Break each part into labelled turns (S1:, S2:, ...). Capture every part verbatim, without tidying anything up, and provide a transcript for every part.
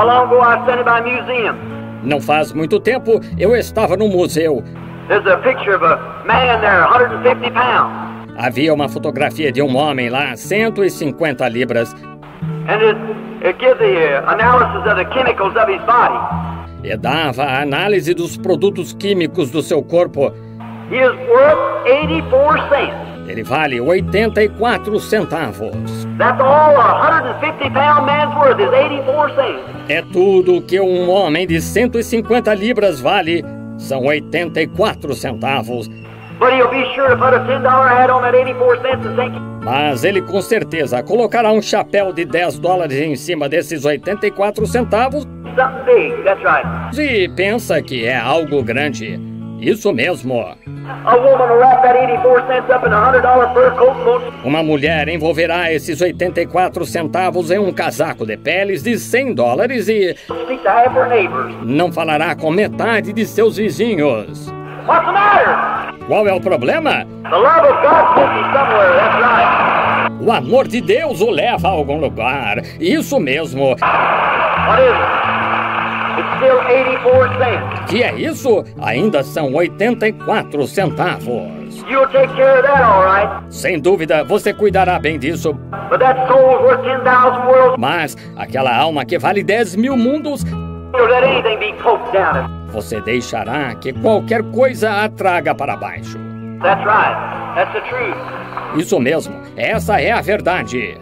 S1: How long ago I was standing by a museum.
S2: Não faz muito tempo, eu estava no museu.
S1: There's a picture of a man there, one hundred fifty pounds.
S2: Havia uma fotografia de um homem lá, cento e cinquenta libras.
S1: And it, it gives the uh, analysis of the chemicals of his body.
S2: E dava a análise dos produtos químicos do seu corpo.
S1: He is worth eighty-four cents.
S2: Ele vale oitenta e quatro centavos.
S1: That's all a one hundred fifty pound man's worth is eighty-four cents.
S2: É tudo que um homem de cento e cinquenta libras vale. São oitenta e quatro centavos.
S1: But he'll be sure to put a ten dollar hat on that eighty-four cents and think.
S2: Mas ele com certeza colocará um chapéu de dez dólares em cima desses oitenta e quatro centavos.
S1: Something big, that's right.
S2: E pensa que é algo grande. Isso mesmo.
S1: A woman will wrap that eighty-four cents up in a one hundred dollar fur coat and won't...
S2: Uma mulher envolverá esses oitenta e quatro centavos em um casaco de peles de cem dólares e
S1: speak to half her neighbors.
S2: não falará com metade de seus vizinhos.
S1: What's the matter?
S2: Qual é o problema?
S1: The love of God takes you somewhere, that's right.
S2: O amor de Deus o leva a algum lugar. Isso mesmo.
S1: What is it? It's still eighty-four cents.
S2: Que é isso? Ainda são oitenta e quatro centavos.
S1: You'll take care of that, all right.
S2: Sem dúvida, você cuidará bem disso.
S1: But that soul's worth ten thousand worlds.
S2: Mas aquela alma que vale dez mil mundos,
S1: You'll let anything be poked down.
S2: você deixará que qualquer coisa a traga para baixo.
S1: That's right. That's the truth.
S2: Isso mesmo. Essa é a verdade.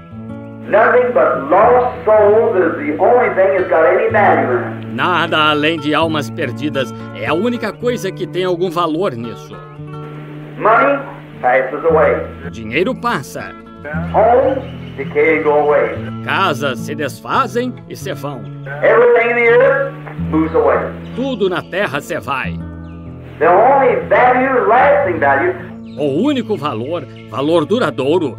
S1: Nothing but lost souls is the only thing that's got any value in it.
S2: Nada além de almas perdidas é a única coisa que tem algum valor nisso.
S1: Money passes away.
S2: Dinheiro passa.
S1: Homes decay and go away.
S2: Casas se desfazem e se vão.
S1: Everything in the earth moves away.
S2: Tudo na terra se vai.
S1: The only value, lasting value,
S2: O único valor, valor duradouro.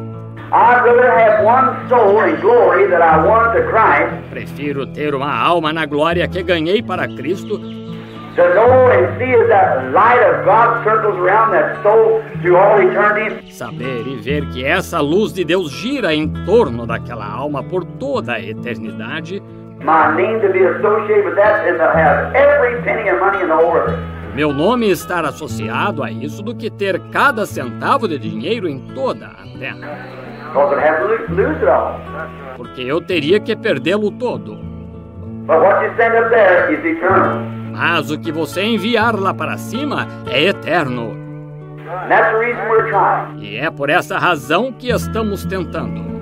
S1: I'd rather have one soul in glory that I won to Christ
S2: Prefiro ter uma alma na glória que ganhei para Cristo,
S1: to know and see as that light of God circles around that soul through all eternity.
S2: saber e ver que essa luz de Deus gira em torno daquela alma por toda a eternidade.
S1: My name to be associated with that and to have every penny of money in the whole earth.
S2: Meu nome estar associado a isso do que ter cada centavo de dinheiro em toda a terra.
S1: Because I'd have to lo- lose it all.
S2: Porque eu teria que perdê-lo todo.
S1: But what you send up there is eternal.
S2: Mas o que você enviar lá para cima é eterno.
S1: And that's the reason we're trying.
S2: E é por essa razão que estamos tentando.